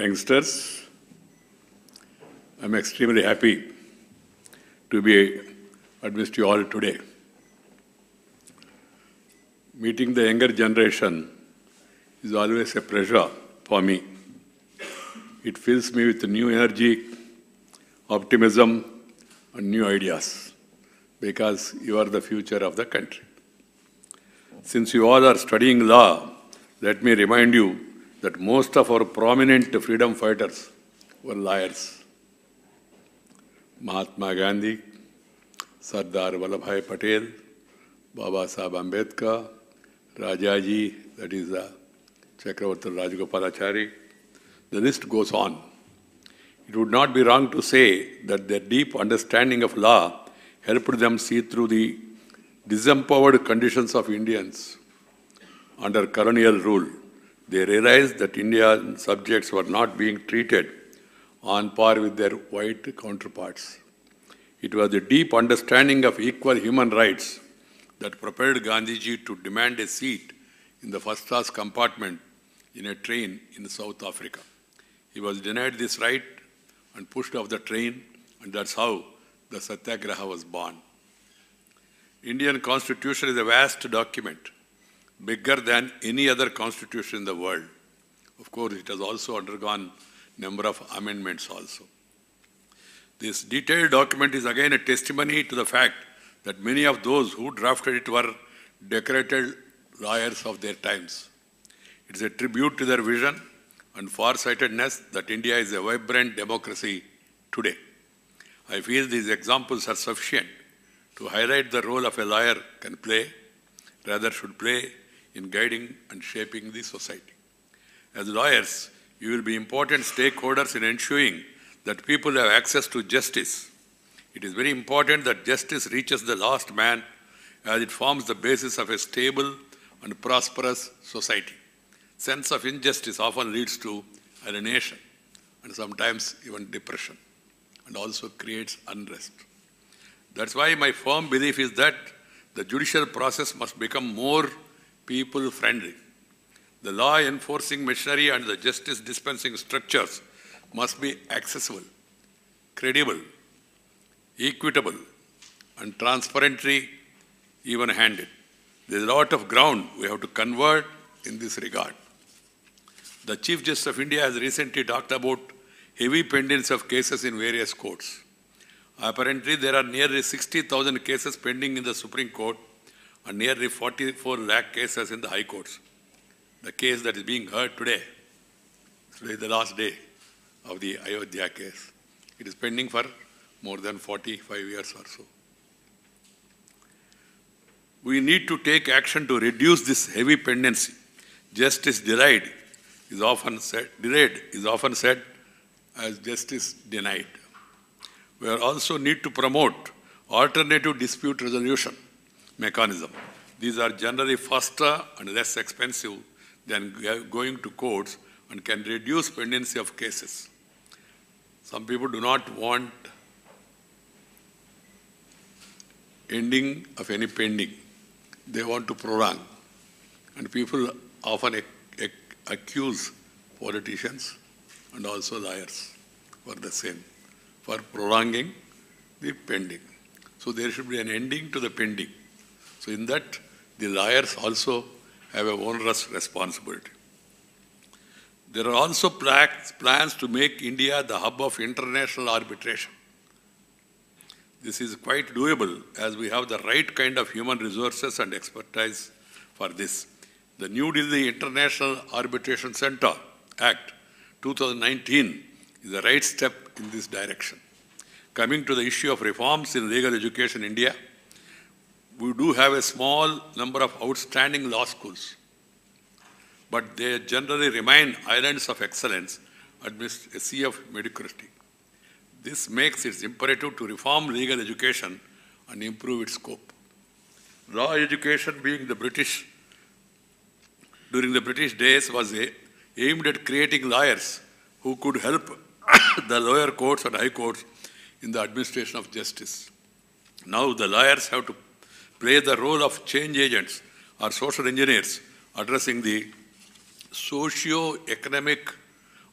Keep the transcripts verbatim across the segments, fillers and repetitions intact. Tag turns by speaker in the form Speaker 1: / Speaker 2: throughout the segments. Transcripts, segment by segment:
Speaker 1: youngsters, I'm extremely happy to be amidst you all today. Meeting the younger generation is always a pleasure for me. It fills me with new energy, optimism, and new ideas, because you are the future of the country. Since you all are studying law, let me remind you that most of our prominent freedom fighters were lawyers. Mahatma Gandhi, Sardar Vallabhbhai Patel, Saheb Ambedkar, Rajaji, that is uh, Chakravarti Rajagopalachari. The list goes on. It would not be wrong to say that their deep understanding of law helped them see through the disempowered conditions of Indians under colonial rule. They realized that Indian subjects were not being treated on par with their white counterparts. It was the deep understanding of equal human rights that propelled Gandhiji to demand a seat in the first-class compartment in a train in South Africa. He was denied this right and pushed off the train, and that's how the Satyagraha was born. Indian Constitution is a vast document, bigger than any other constitution in the world. Of course, it has also undergone a number of amendments also. This detailed document is again a testimony to the fact that many of those who drafted it were decorated lawyers of their times. It is a tribute to their vision and far-sightedness that India is a vibrant democracy today. I feel these examples are sufficient to highlight the role of a lawyer can play, rather should play, in guiding and shaping the society. As lawyers, you will be important stakeholders in ensuring that people have access to justice. It is very important that justice reaches the last man, as it forms the basis of a stable and prosperous society. Sense of injustice often leads to alienation and sometimes even depression, and also creates unrest. That's why my firm belief is that the judicial process must become more people-friendly. The law enforcing machinery and the justice dispensing structures must be accessible, credible, equitable, and transparently even-handed. There's a lot of ground we have to convert in this regard. The Chief Justice of India has recently talked about heavy pendings of cases in various courts. Apparently, there are nearly sixty thousand cases pending in the Supreme Court and nearly forty-four lakh cases in the High Courts. The case that is being heard today, today is the last day of the Ayodhya case. It is pending for more than forty-five years or so. We need to take action to reduce this heavy pendency. Justice delayed is often said, delayed is often said as justice denied. We also need to promote alternative dispute resolution mechanism. These are generally faster and less expensive than going to courts and can reduce pendency of cases. Some people do not want ending of any pending. They want to prolong. And people often ac ac accuse politicians and also lawyers for the same, for prolonging the pending. So there should be an ending to the pending. So in that, the lawyers also have a onerous responsibility. There are also plans to make India the hub of international arbitration. This is quite doable as we have the right kind of human resources and expertise for this. The New Delhi International Arbitration Center Act two thousand nineteen is the right step in this direction. Coming to the issue of reforms in legal education in India, we do have a small number of outstanding law schools, but they generally remain islands of excellence amidst a sea of mediocrity. This makes it imperative to reform legal education and improve its scope. Law education being the British, during the British days was a, aimed at creating lawyers who could help the lower courts and high courts in the administration of justice. Now the lawyers have to play the role of change agents or social engineers addressing the socio-economic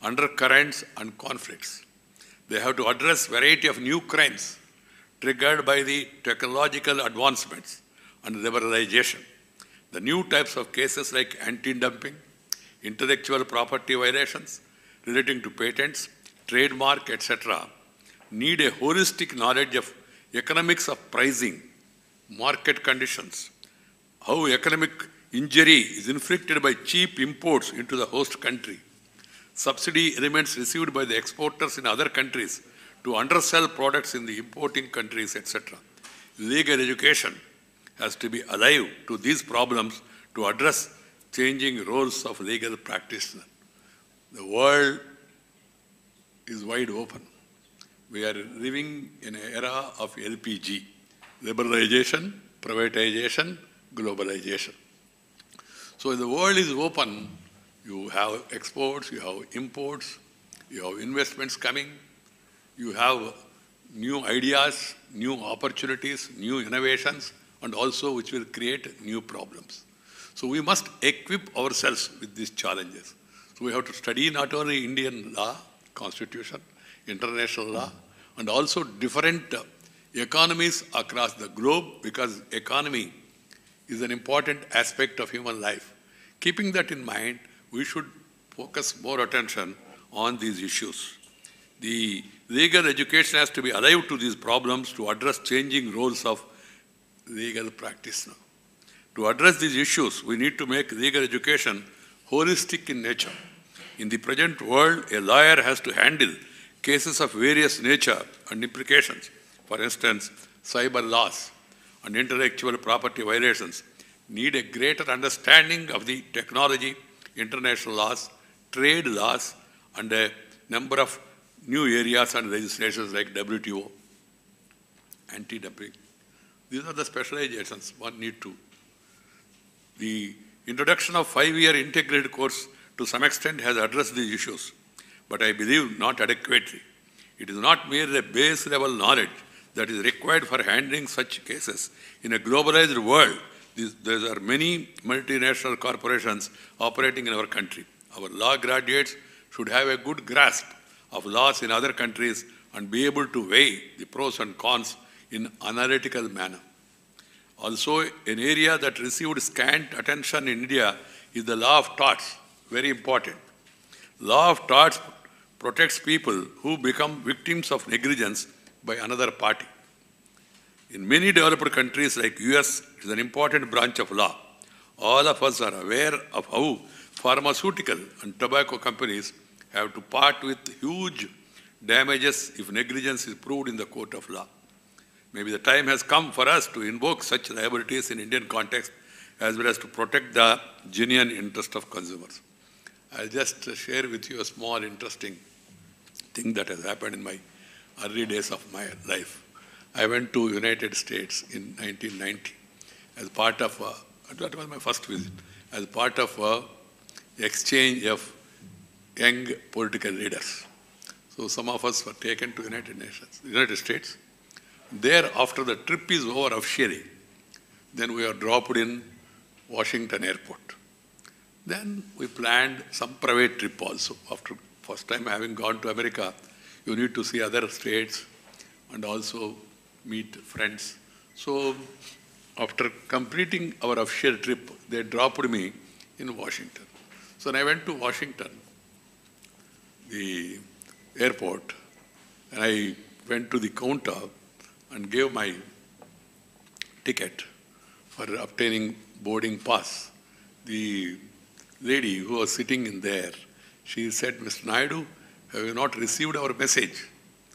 Speaker 1: undercurrents and conflicts. They have to address variety of new crimes triggered by the technological advancements and liberalization. The new types of cases like anti-dumping, intellectual property violations relating to patents, trademark, et cetera, need a holistic knowledge of economics of pricing, market conditions, how economic injury is inflicted by cheap imports into the host country, subsidy elements received by the exporters in other countries to undersell products in the importing countries, et cetera. Legal education has to be alive to these problems to address changing roles of legal practitioner. The world is wide open. We are living in an era of L P G, liberalization, privatization, globalization. So the world is open. You have exports, you have imports, you have investments coming, you have new ideas, new opportunities, new innovations, and also which will create new problems. So we must equip ourselves with these challenges. So we have to study not only Indian law, constitution, international law, and also different economies across the globe, because economy is an important aspect of human life. Keeping that in mind, we should focus more attention on these issues. The legal education has to be alive to these problems to address changing roles of legal practitioner. To address these issues, we need to make legal education holistic in nature. In the present world, a lawyer has to handle cases of various nature and implications. For instance, cyber laws and intellectual property violations need a greater understanding of the technology, international laws, trade laws, and a number of new areas and legislations like W T O, anti-dumping. These are the specializations one need to. The introduction of five-year integrated course to some extent has addressed these issues, but I believe not adequately. It is not merely a base level knowledge that is required for handling such cases. In a globalized world, these, there are many multinational corporations operating in our country. Our law graduates should have a good grasp of laws in other countries and be able to weigh the pros and cons in analytical manner. Also, an area that received scant attention in India is the law of torts, very important. Law of torts protects people who become victims of negligence by another party. In many developed countries like U S, it is an important branch of law. All of us are aware of how pharmaceutical and tobacco companies have to part with huge damages if negligence is proved in the court of law. Maybe the time has come for us to invoke such liabilities in Indian context as well as to protect the genuine interest of consumers. I'll just share with you a small interesting thing that has happened in my early days of my life. I went to United States in nineteen ninety as part of, a, that was my first visit, as part of a exchange of young political leaders. So some of us were taken to United Nations, United States. There, after the trip is over officially, then we are dropped in Washington airport. Then we planned some private trip also. After first time having gone to America, you need to see other states and also meet friends. So after completing our official trip, they dropped me in Washington. So when I went to Washington, the airport, and I went to the counter and gave my ticket for obtaining boarding pass. The lady who was sitting in there, she said, "Mister Naidu, have you not received our message?"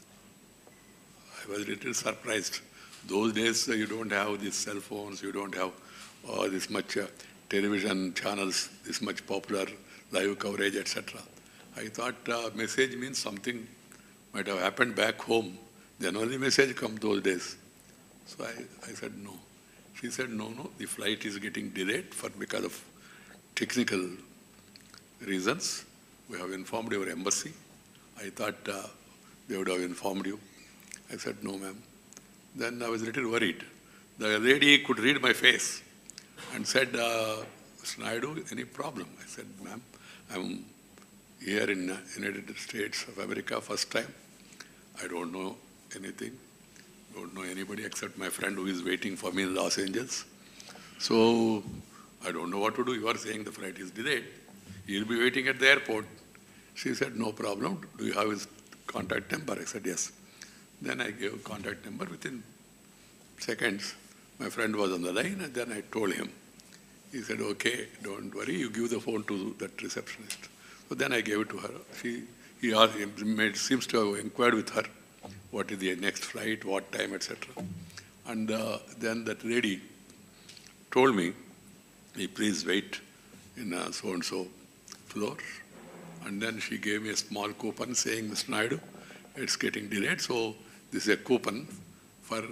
Speaker 1: I was a little surprised. Those days uh, you don't have these cell phones, you don't have uh, this much uh, television channels, this much popular live coverage, et cetera. I thought uh, message means something might have happened back home. Then only message come those days. So I, I said no. She said, no, no, the flight is getting delayed for because of technical reasons. We have informed your embassy. I thought uh, they would have informed you. I said, no, ma'am. Then I was a little worried. The lady could read my face and said, uh, Mister Naidu, any problem? I said, ma'am, I'm here in the United States of America, first time. I don't know anything, don't know anybody except my friend who is waiting for me in Los Angeles. So I don't know what to do. You are saying the flight is delayed. He'll be waiting at the airport. She said, no problem. Do you have his contact number? I said, yes. Then I gave contact number. Within seconds, my friend was on the line, and then I told him. He said, okay, don't worry, you give the phone to that receptionist. So then I gave it to her. She, he asked, it seems to have inquired with her, what is the next flight, what time, et cetera. And uh, then that lady told me, please wait in a so-and-so floor. And then she gave me a small coupon saying, Mister Naidu, it's getting delayed, so this is a coupon for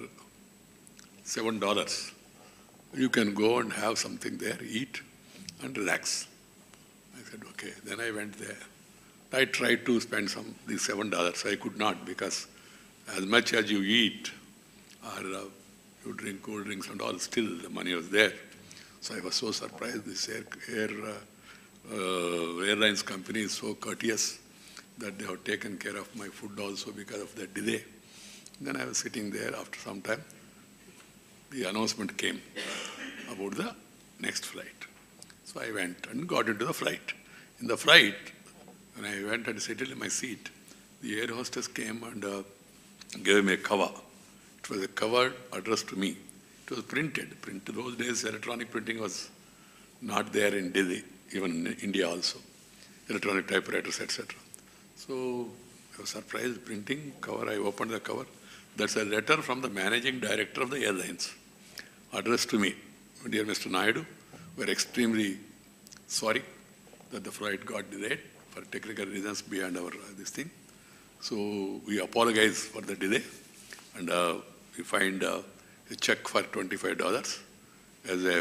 Speaker 1: seven dollars. You can go and have something there, eat and relax. I said, okay. Then I went there. I tried to spend some these seven dollars. I could not, because as much as you eat or uh, you drink cold drinks and all, still the money was there. So I was so surprised. This air, air uh, uh, airlines company is so courteous that they have taken care of my food also because of the delay. Then I was sitting there. After some time, the announcement came about the next flight. So I went and got into the flight. In the flight, when I went and settled in my seat, the air hostess came and uh, gave me a cover. It was a cover addressed to me. It was printed. Printed. Those days, electronic printing was not there in Delhi, even in India also. Electronic typewriters, et cetera. So I was surprised. Printing cover. I opened the cover. That's a letter from the managing director of the airlines, addressed to me. Dear Mister Naidu, we are extremely sorry that the flight got delayed for technical reasons beyond our uh, this thing. So we apologize for the delay, and uh, we find uh, a check for twenty-five dollars as a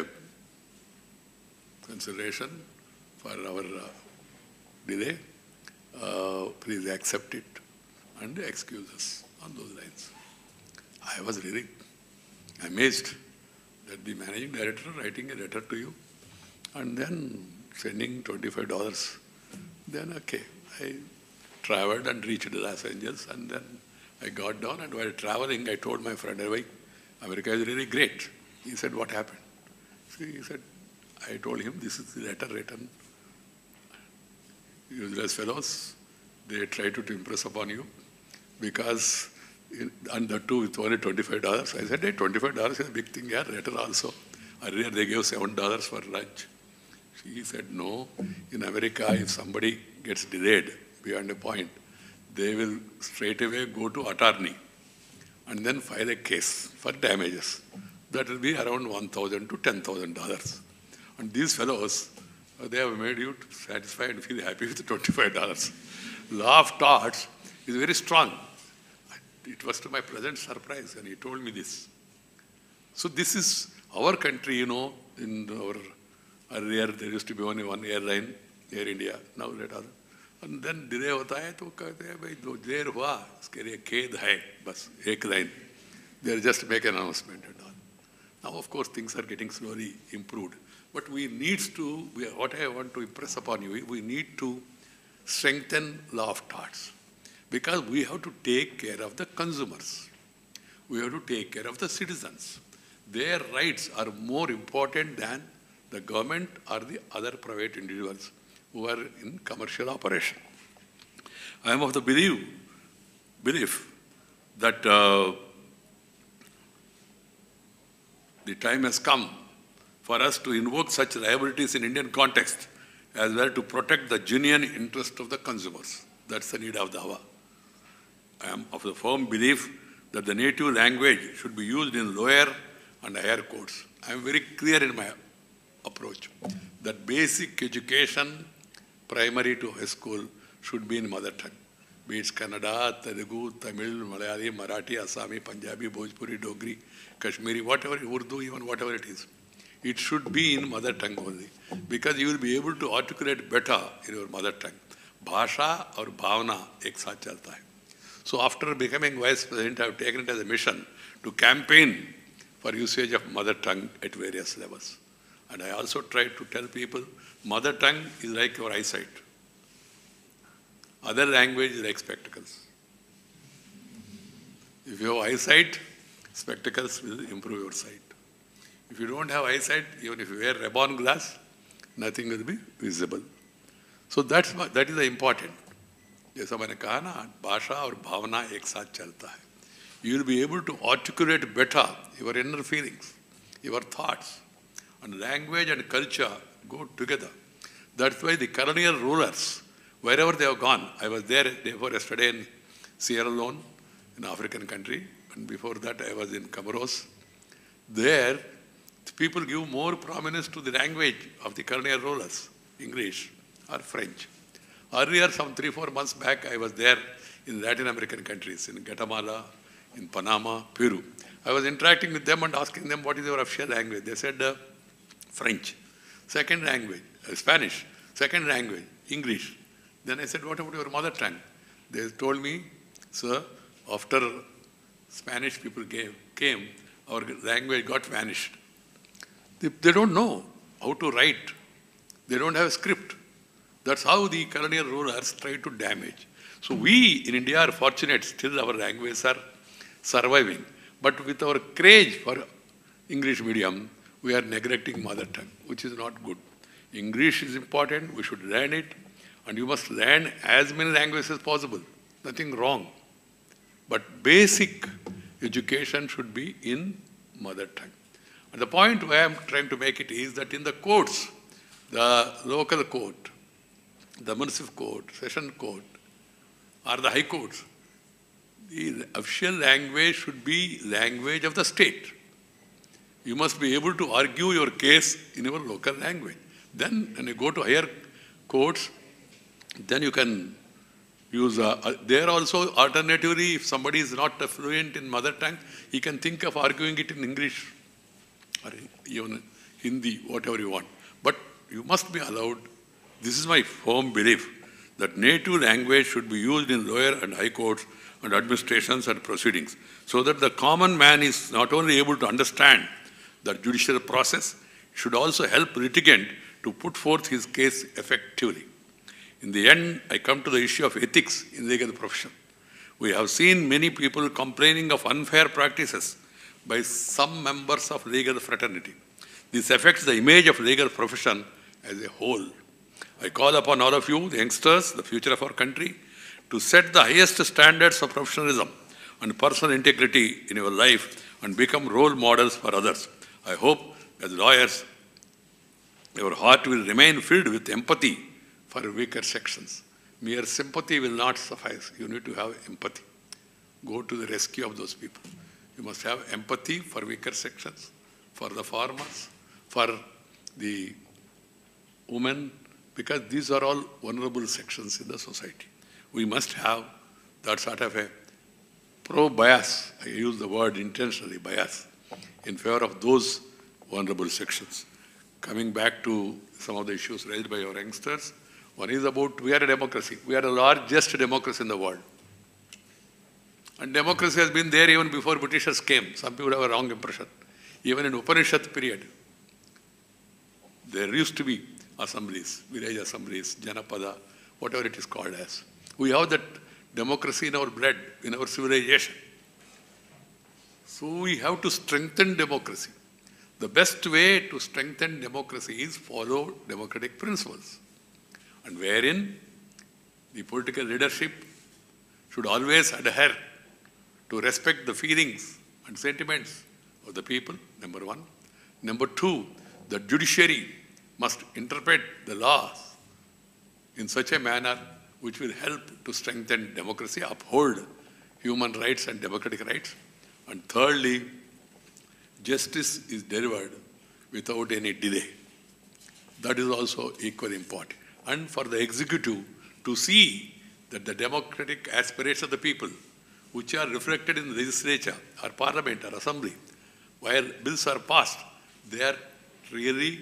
Speaker 1: consideration for our uh, delay. Uh, please accept it and excuse us on those lines. I was really amazed that the managing director writing a letter to you and then sending twenty-five dollars. Then, okay, I traveled and reached Los Angeles, and then I got down, and while traveling, I told my friend, hey, America is really great. He said, what happened? So he said, I told him, this is the letter written. Useless fellows, they try to, to impress upon you because, in, and the two with only twenty-five dollars. I said, hey, twenty-five dollars is a big thing, yeah, letter also. Earlier they gave seven dollars for lunch. He said, no, in America, if somebody gets delayed beyond a point, they will straight away go to attorney and then file a case for damages. That will be around one thousand to ten thousand dollars. And these fellows, they have made you satisfied and feel happy with twenty-five dollars. Law of Torts is very strong. It was to my pleasant surprise, and he told me this. So this is our country, you know, in our earlier there used to be only one airline, Air India, now let other. And then delay hota hai to कहते हैं भाई दो देर हुआ इसके लिए खेद है बस एक line. They just make an announcement and all. Now of course things are getting slowly improved, but we need to, we, what I want to impress upon you, we need to strengthen law of torts, because we have to take care of the consumers. We have to take care of the citizens. Their rights are more important than the government or the other private individuals who are in commercial operation. I am of the belief, belief that uh, the time has come for us to invoke such liabilities in Indian context as well to protect the genuine interest of the consumers. That's the need of the hour. I am of the firm belief that the native language should be used in lower and higher courts. I am very clear in my approach that basic education, primary to high school, should be in mother tongue. Be it Kannada, Telugu, Tamil, Malayali, Marathi, Assami, Punjabi, Bhojpuri, Dogri, Kashmiri, whatever, Urdu, even whatever it is. It should be in mother tongue only, because you will be able to articulate better in your mother tongue. Bhasha or bhavana ek saath chalta hai. So after becoming vice president, I have taken it as a mission to campaign for usage of mother tongue at various levels. And I also try to tell people, mother tongue is like your eyesight. Other language is like spectacles. If you have eyesight, spectacles will improve your sight. If you don't have eyesight, even if you wear ribbon glass, nothing will be visible. So that's what, that is the important. जैसा मैंने कहा ना, भाषा और भावना एक साथ चलता है. You will be able to articulate better your inner feelings, your thoughts. And language and culture go together. That's why the colonial rulers, wherever they have gone, I was there before yesterday in Sierra Leone, an African country, and before that I was in Comoros. There, people give more prominence to the language of the colonial rulers, English or French. Earlier, some three, four months back, I was there in Latin American countries, in Guatemala, in Panama, Peru. I was interacting with them and asking them, what is your official language? They said, uh, French. Second language, uh, Spanish. Second language, English. Then I said, what about your mother tongue? They told me, sir, after Spanish people came, came our language got vanished. They, they don't know how to write. They don't have a script. That's how the colonial rulers try to damage. So we in India are fortunate, still our languages are surviving. But with our craze for English medium, we are neglecting mother tongue, which is not good. English is important, we should learn it, and you must learn as many languages as possible. Nothing wrong. But basic education should be in mother tongue. And the point where I am trying to make it is that in the courts, the local court, the municipal court, session court, or the high courts, the official language should be language of the state. You must be able to argue your case in your local language. Then when you go to higher courts, then you can use, uh, uh, there also alternatively, if somebody is not uh, fluent in mother tongue, he can think of arguing it in English or even Hindi, whatever you want. But you must be allowed, this is my firm belief, that native language should be used in lower and high courts and administrations and proceedings, so that the common man is not only able to understand the judicial process, should also help litigant to put forth his case effectively. In the end, I come to the issue of ethics in legal profession. We have seen many people complaining of unfair practices by some members of legal fraternity. This affects the image of legal profession as a whole. I call upon all of you, the youngsters, the future of our country, to set the highest standards of professionalism and personal integrity in your life and become role models for others. I hope, as lawyers, your heart will remain filled with empathy for weaker sections. Mere sympathy will not suffice. You need to have empathy. Go to the rescue of those people. You must have empathy for weaker sections, for the farmers, for the women, because these are all vulnerable sections in the society. We must have that sort of a pro-bias, I use the word intentionally, bias, in favor of those vulnerable sections. Coming back to some of the issues raised by your youngsters, one is about, we are a democracy. We are the largest democracy in the world. And democracy has been there even before Britishers came. Some people have a wrong impression. Even in Upanishad period, there used to be assemblies, village assemblies, Janapada, whatever it is called as. We have that democracy in our blood, in our civilization. So we have to strengthen democracy. The best way to strengthen democracy is follow democratic principles, and wherein the political leadership should always adhere to respect the feelings and sentiments of the people, number one. Number two, the judiciary must interpret the laws in such a manner which will help to strengthen democracy, uphold human rights and democratic rights. And thirdly, justice is delivered without any delay. That is also equally important. And for the executive to see that the democratic aspirations of the people, which are reflected in the legislature or parliament or assembly, where bills are passed, they are really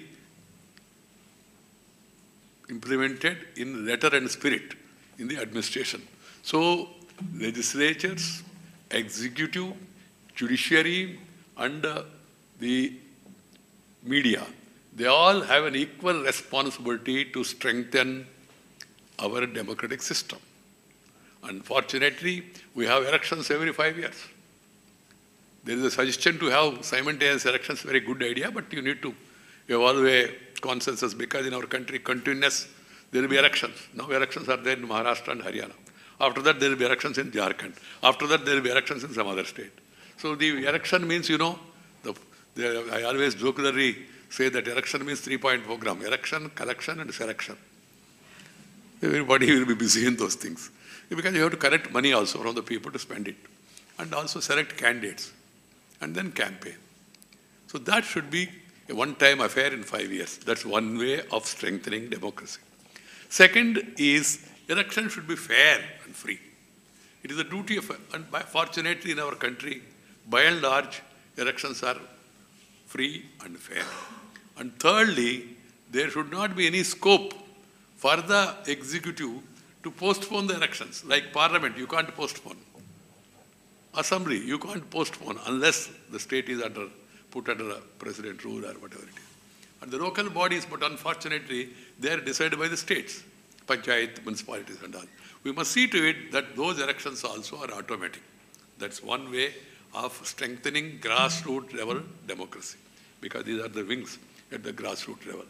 Speaker 1: implemented in letter and spirit in the administration. So legislatures, executive, judiciary, and uh, the media, they all have an equal responsibility to strengthen our democratic system. Unfortunately, we have elections every five years. There is a suggestion to have simultaneous elections, very good idea, but you need to evolve a consensus because in our country, continuous, there will be elections. Now elections are there in Maharashtra and Haryana. After that, there will be elections in Jharkhand. After that, there will be elections in some other state. So the election means, you know, the, the, I always jokingly say that election means three-point program. Election, collection, and selection. Everybody will be busy in those things. Because you have to collect money also from the people to spend it. And also select candidates. And then campaign. So that should be a one-time affair in five years. That's one way of strengthening democracy. Second is, election should be fair and free. It is a duty of, and by, fortunately in our country, by and large, elections are free and fair. And thirdly, there should not be any scope for the executive to postpone the elections. Like Parliament, you can't postpone. Assembly, you can't postpone unless the state is under, put under a president rule or whatever it is. And the local bodies, but unfortunately, they are decided by the states, panchayat, municipalities and all. We must see to it that those elections also are automatic. That's one way of strengthening grassroots level democracy, because these are the wings at the grassroots level.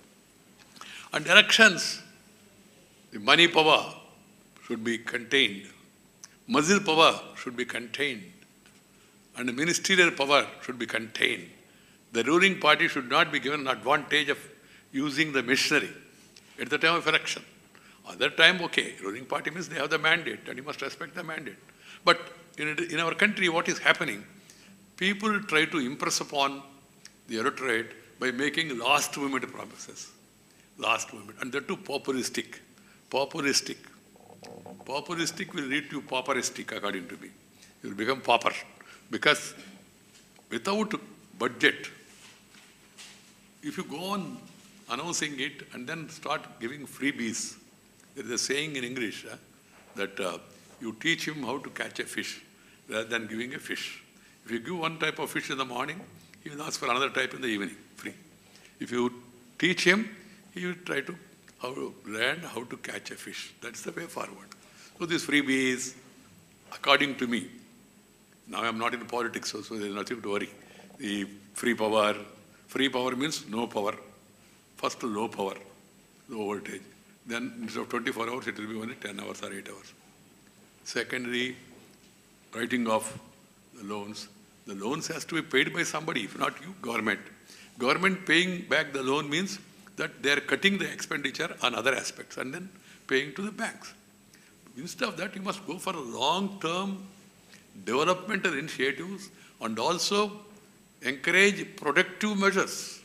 Speaker 1: And elections, the money power should be contained. Muscle power should be contained. And the ministerial power should be contained. The ruling party should not be given an advantage of using the machinery at the time of election. Other time, okay, ruling party means they have the mandate and you must respect the mandate. But in, in our country, what is happening? People try to impress upon the electorate by making last moment promises. Last moment. And they're too populistic. Populistic. Populistic will lead to pauperistic, according to me. You will become pauper. Because without budget, if you go on announcing it and then start giving freebies, there is a saying in English uh, that uh, you teach him how to catch a fish rather than giving a fish. If you give one type of fish in the morning, he will ask for another type in the evening, free. If you teach him, he will try to how to learn how to catch a fish. That's the way forward. So these freebies, according to me, now I am not in politics, so, so there is nothing to worry. The free power, free power means no power. First low power, low voltage. Then instead of twenty-four hours, it will be only ten hours or eight hours. Secondly, writing off the loans. The loans has to be paid by somebody, if not you, government. Government paying back the loan means that they are cutting the expenditure on other aspects and then paying to the banks. Instead of that, you must go for long-term developmental initiatives and also encourage productive measures.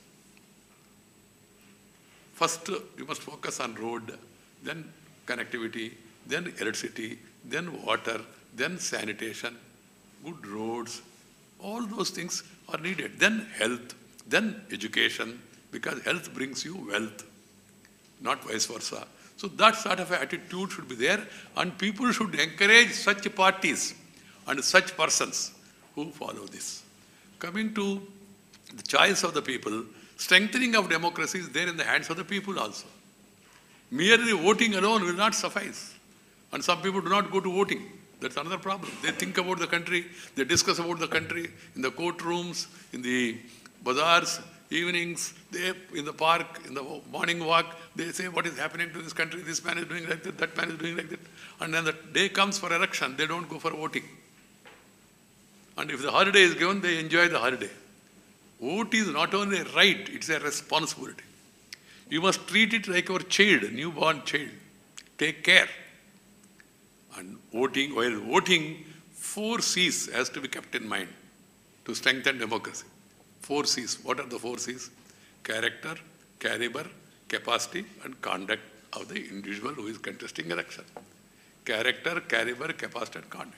Speaker 1: First, you must focus on road, then connectivity, then electricity, then water, then sanitation, good roads. All those things are needed. Then health, then education, because health brings you wealth, not vice versa. So that sort of attitude should be there, and people should encourage such parties and such persons who follow this. Coming to the choice of the people, strengthening of democracy is there in the hands of the people also. Merely voting alone will not suffice. And some people do not go to voting. That's another problem. They think about the country, they discuss about the country in the courtrooms, in the bazaars, evenings, they, in the park, in the morning walk, they say what is happening to this country, this man is doing like that, that man is doing like that. And then the day comes for election, they don't go for voting. And if the holiday is given, they enjoy the holiday. Vote is not only a right, it's a responsibility. You must treat it like your child, a newborn child. Take care. And voting, while voting, four C's has to be kept in mind to strengthen democracy. Four C's. What are the four C's? Character, caliber, capacity, and conduct of the individual who is contesting election. Character, caliber, capacity, and conduct.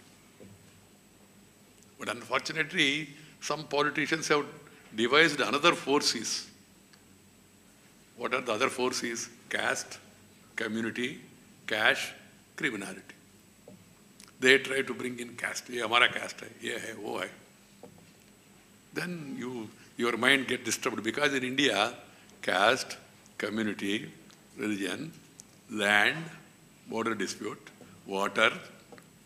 Speaker 1: But unfortunately, some politicians have devised another four C's. What are the other four C's? Caste, community, cash, criminality. They try to bring in caste. Ye hamara caste hai, ye hai, wo hai. Then you, your mind gets disturbed because in India, caste, community, religion, land, border dispute, water,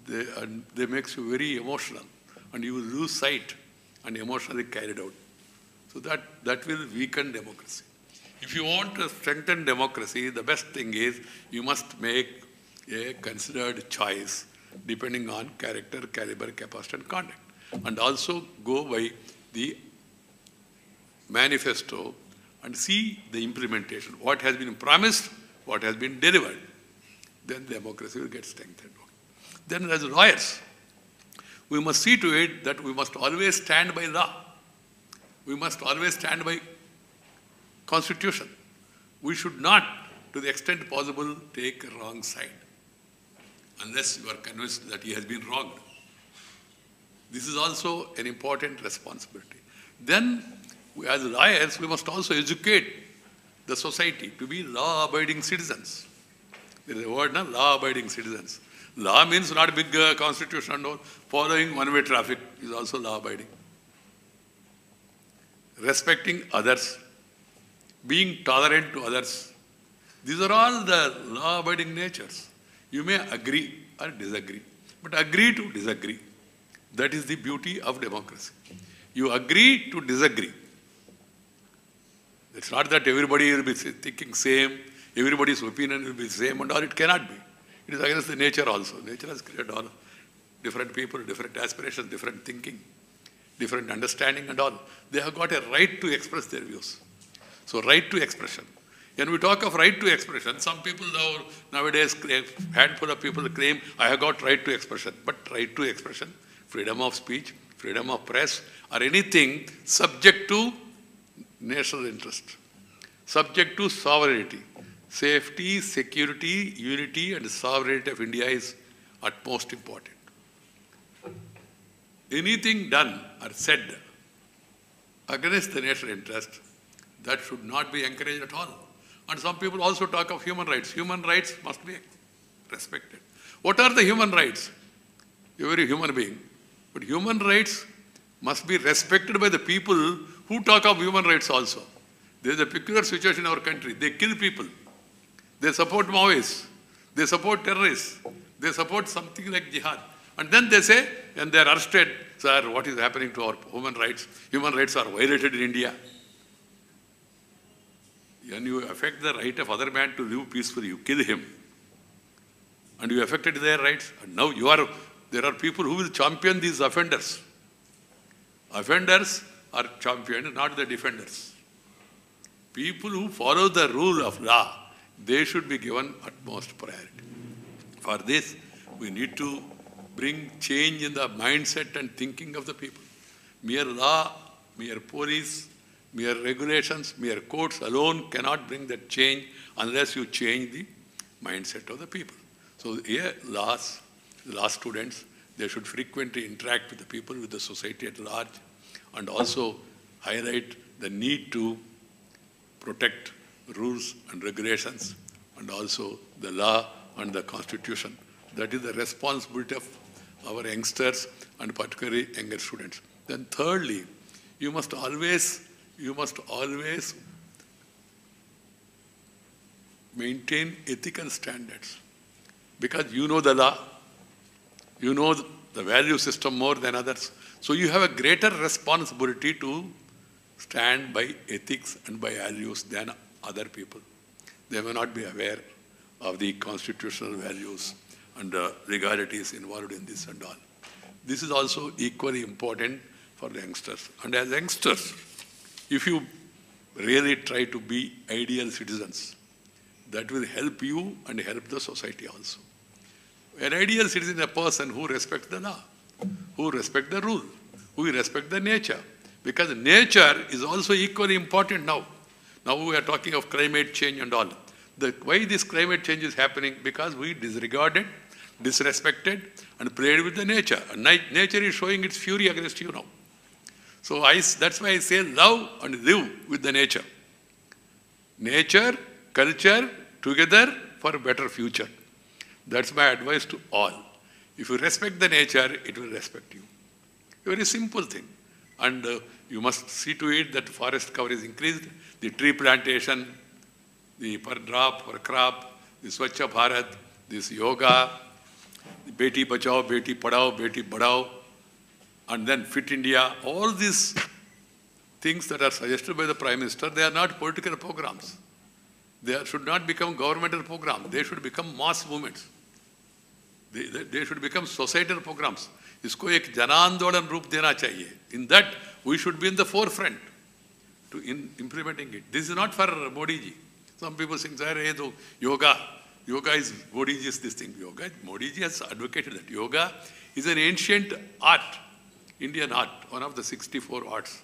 Speaker 1: they, and they makes you very emotional, and you lose sight and emotionally carried out. So that, that will weaken democracy. If you want to strengthen democracy, the best thing is you must make a considered choice depending on character, caliber, capacity, and conduct. And also go by the manifesto and see the implementation. What has been promised, what has been delivered. Then democracy will get strengthened. Then as lawyers, we must see to it that we must always stand by law. We must always stand by constitution. We should not, to the extent possible, take a wrong side, unless you are convinced that he has been wronged. This is also an important responsibility. Then, we, as lawyers, we must also educate the society to be law-abiding citizens. There is a word, no? Law-abiding citizens. Law means not a big uh, constitution and all. Following one-way traffic is also law-abiding. Respecting others, being tolerant to others. These are all the law-abiding natures. You may agree or disagree, but agree to disagree. That is the beauty of democracy. You agree to disagree. It's not that everybody will be thinking same, everybody's opinion will be same and all. It cannot be. It is against the nature also. Nature has created all different people, different aspirations, different thinking, different understanding and all. They have got a right to express their views. So right to expression. When we talk of right to expression, some people now, nowadays, claim, handful of people claim, I have got right to expression. But right to expression, freedom of speech, freedom of press, or anything subject to national interest, subject to sovereignty. Safety, security, unity, and sovereignty of India is utmost important. Anything done or said against the national interest, that should not be encouraged at all. And some people also talk of human rights. Human rights must be respected. What are the human rights? Every human being. But human rights must be respected by the people who talk of human rights also. There is a peculiar situation in our country. They kill people. They support Maoists. They support terrorists. They support something like jihad. And then they say, and they are arrested, sir, what is happening to our human rights? Human rights are violated in India. When you affect the right of other man to live peacefully, you kill him. And you affected their rights. And now you are, there are people who will champion these offenders. Offenders are championed, not the defenders. People who follow the rule of law, they should be given utmost priority. For this, we need to bring change in the mindset and thinking of the people. Mere law, mere police, mere regulations, mere courts alone cannot bring that change unless you change the mindset of the people. So here, laws, law students, they should frequently interact with the people, with the society at large, and also highlight the need to protect rules and regulations, and also the law and the constitution. That is the responsibility of our youngsters and particularly younger students. Then thirdly, you must always, you must always maintain ethical standards. Because you know the law, you know the value system more than others. So you have a greater responsibility to stand by ethics and by values than other people. They may not be aware of the constitutional values and uh, legalities involved in this and all. This is also equally important for the youngsters. And as youngsters, if you really try to be ideal citizens, that will help you and help the society also. An ideal citizen is a person who respects the law, who respects the rule, who respects the nature. Because nature is also equally important now. Now we are talking of climate change and all. The, why this climate change is happening? Because we disregarded, disrespected, and played with the nature. And nature is showing its fury against you now. So I, that's why I say love and live with the nature. Nature, culture, together for a better future. That's my advice to all. If you respect the nature, it will respect you. A very simple thing. And uh, you must see to it that forest cover is increased, the tree plantation, the per drop, per crop, the Swachha Bharat, this yoga, the Beti Bachao, Beti Padhao, Beti Badhao, and then Fit India, all these things that are suggested by the Prime Minister, they are not political programs. They are, should not become governmental programs. They should become mass movements. They, they, they should become societal programs. इसको एक जनांदोलन रूप देना चाहिए. In that, we should be in the forefront to in implementing it. This is not for Modi ji. Some people think, "Hey, to yoga, yoga is Modi ji's this thing." Yoga, Modi ji has advocated that yoga is an ancient art, Indian art, one of the sixty-four arts.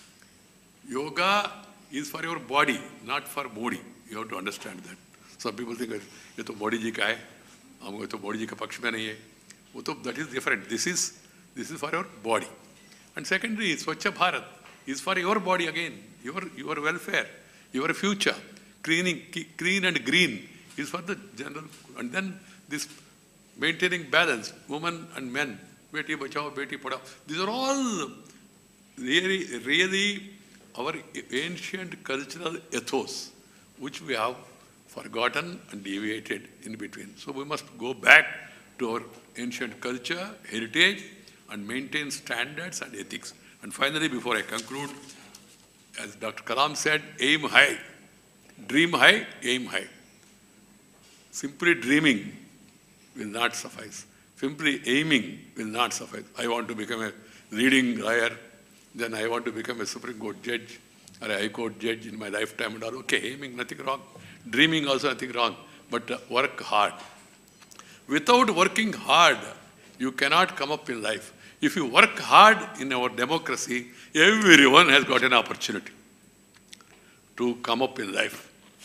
Speaker 1: Yoga is for your body, not for Modi. You have to understand that. Some people think, "ये तो Modi ji का है, हम तो Modi ji का पक्ष में नहीं है." वो तो that is different. This is this is for your body. And secondly, Swachha Bharat is for your body again, your your welfare, your future. Cleaning, clean and green is for the general. And then this maintaining balance, women and men, Beti Bachao, Beti Padhao. These are all really, really our ancient cultural ethos, which we have forgotten and deviated in between. So we must go back to our ancient culture, heritage, and maintain standards and ethics. And finally, before I conclude, as Doctor Kalam said, aim high. Dream high, aim high. Simply dreaming will not suffice. Simply aiming will not suffice. I want to become a leading lawyer, then I want to become a Supreme Court judge or a High Court judge in my lifetime and all. Okay, aiming, nothing wrong. Dreaming also nothing wrong. But uh, work hard. Without working hard, you cannot come up in life. If you work hard in our democracy, everyone has got an opportunity to come up in life.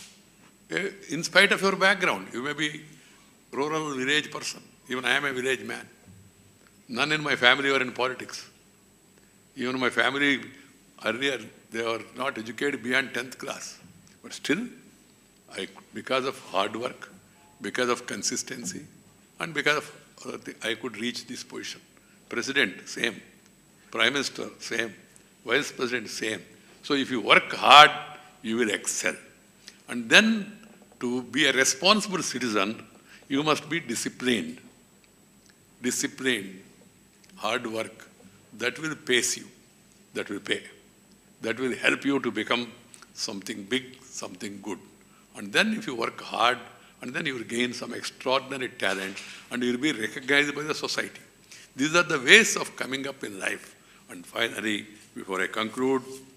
Speaker 1: In spite of your background, you may be a rural village person. Even I am a village man. None in my family were in politics. Even my family earlier, they were not educated beyond tenth class. But still, I, because of hard work, because of consistency, and because of other things, I could reach this position. President, same. Prime Minister, same. Vice President, same. So if you work hard, you will excel. And then, to be a responsible citizen, you must be disciplined. Disciplined, hard work, that will pace you, that will pay. That will help you to become something big, something good. And then if you work hard, and then you will gain some extraordinary talent, and you will be recognized by the society. These are the ways of coming up in life. And finally, before I conclude,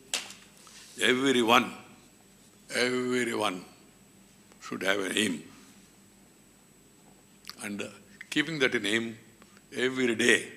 Speaker 1: everyone, everyone should have an aim. And uh, keeping that in aim every day,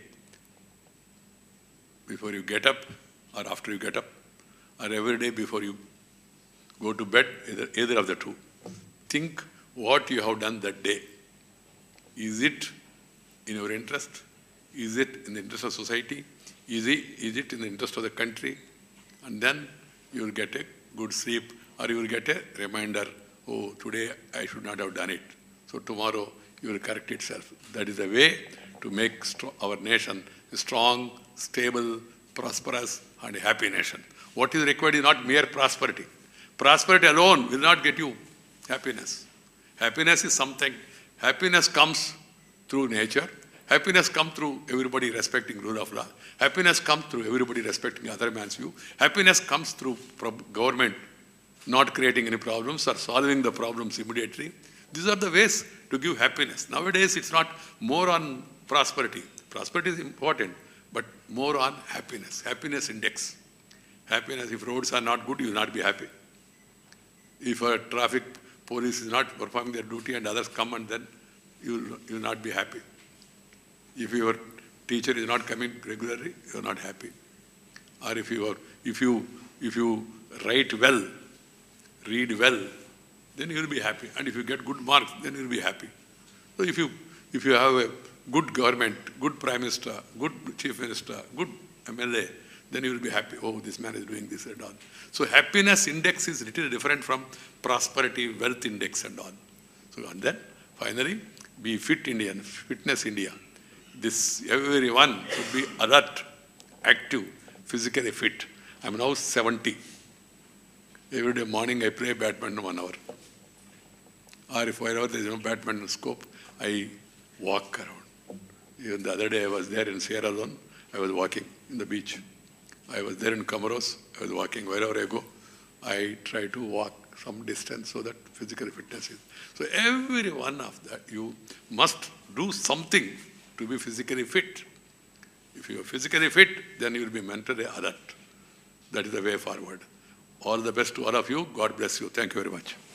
Speaker 1: before you get up or after you get up, or every day before you go to bed, either, either of the two, think what you have done that day. Is it in your interest? Is it in the interest of society? Is it, is it in the interest of the country? And then you will get a good sleep, or you will get a reminder, oh, today I should not have done it. So tomorrow you will correct itself. That is a way to make our nation a strong, stable, prosperous, and a happy nation. What is required is not mere prosperity. Prosperity alone will not get you happiness. Happiness is something. Happiness comes through nature. Happiness comes through everybody respecting rule of law. Happiness comes through everybody respecting other man's view. Happiness comes through government not creating any problems or solving the problems immediately. These are the ways to give happiness. Nowadays, it's not more on prosperity. Prosperity is important, but more on happiness. Happiness index. Happiness, if roads are not good, you will not be happy. If a traffic police is not performing their duty and others come and then you will, you will not be happy. If your teacher is not coming regularly, you are not happy. Or if you, are, if you, if you write well, read well, then you will be happy. And if you get good marks, then you will be happy. So if you, if you have a good government, good prime minister, good chief minister, good M L A, then you will be happy. Oh, this man is doing this and all. So happiness index is little different from prosperity, wealth index and all. So and then finally, be fit Indian, fitness India. This everyone should be alert, active, physically fit. I am now seventy. Every day morning I play badminton one hour. Or if wherever there is no badminton scope, I walk around. Even the other day I was there in Sierra Leone, I was walking in the beach. I was there in Comoros, I was walking wherever I go. I try to walk some distance so that physical fitness is. So every one of that, you must do something to be physically fit. If you are physically fit, then you will be mentally alert. That is the way forward. All the best to all of you. God bless you. Thank you very much.